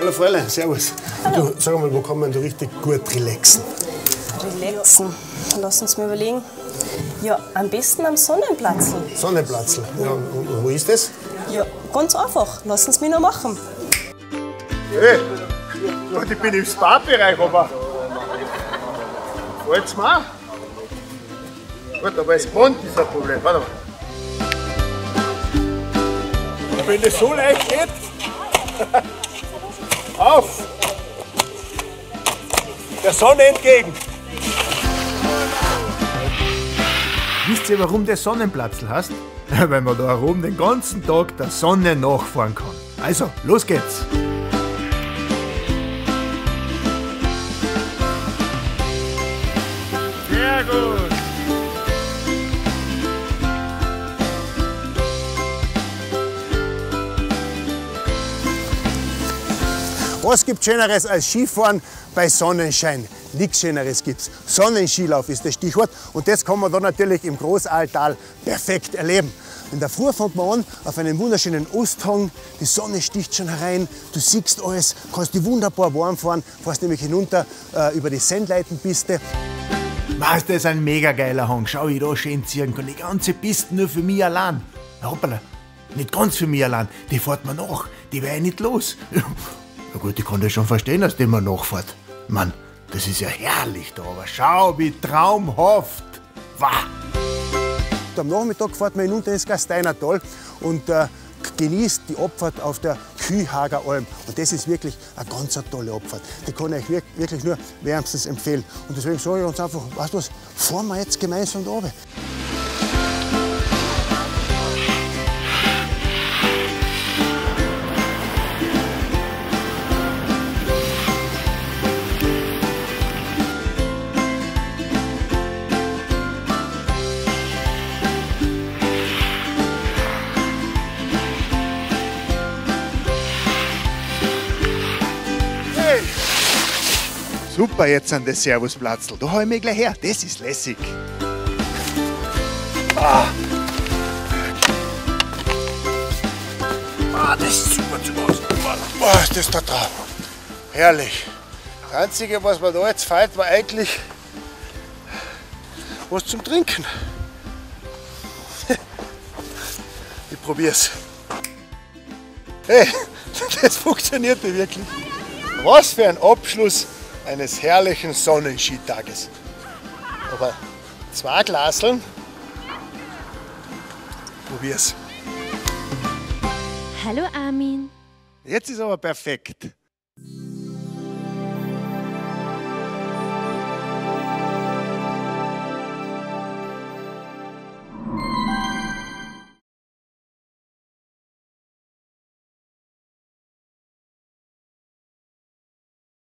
Hallo Fräulein, servus. Hallo. Du, sag mal, wo kann man da richtig gut relaxen? Relaxen. Lass uns mal überlegen. Ja, am besten am Sonnenplatzl. Sonnenplatzl. Ja, und wo ist das? Ja, ganz einfach. Lass uns mich noch machen. Hey, gut, ich bin im Spa-Bereich, aber fällt's mir auch? Gut, aber das Band ist ein Problem. Warte mal. Wenn das so leicht geht, auf! Der Sonne entgegen! Wisst ihr, warum der Sonnenplatzl heißt? Weil man da oben den ganzen Tag der Sonne nachfahren kann. Also, los geht's! Sehr gut! Was gibt Schöneres als Skifahren bei Sonnenschein? Nichts Schöneres gibt's. Sonnenskilauf ist das Stichwort und das kann man dann natürlich im Großaaltal perfekt erleben. In der Früh fängt man an auf einem wunderschönen Osthang, die Sonne sticht schon herein, du siehst alles, kannst dich wunderbar warm fahren, fährst nämlich hinunter über die Sendleitenpiste. Was, das ist ein mega geiler Hang. Schau, wie ich da schön ziehen kann. Die ganze Piste nur für mich allein. Hoppala, nicht ganz für mich allein. Die fährt mir nach, die wäre nicht los. Na gut, ich kann das schon verstehen, dass die mir nachfährt. Mann, das ist ja herrlich da, aber schau, wie traumhaft. Wah! Am Nachmittag fährt man hinunter ins Gasteiner Tal und genießt die Abfahrt auf der Kühhager Alm. Und das ist wirklich eine ganz tolle Abfahrt. Die kann ich euch wirklich nur wärmstens empfehlen. Und deswegen sage ich uns einfach, weißt du was, fahren wir jetzt gemeinsam da runter. Super, jetzt an das Servusplatzl. Da hau ich mich gleich her. Das ist lässig. Das ist super zu Hause. Boah, ist das der Traum. Herrlich. Das Einzige, was mir da jetzt fehlt, war eigentlich was zum Trinken. Ich probier's. Hey, das funktioniert nicht wirklich. Was für ein Abschluss eines herrlichen Sonnenskitages. Aber 2 Glaseln. Probier's. Hallo Armin. Jetzt ist aber perfekt.